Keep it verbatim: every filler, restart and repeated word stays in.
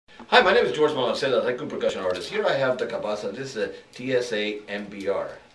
Hi, my name is George Balmaseda, Tycoon percussion artist. Here I have the Cabasa. This is a T S A M B R.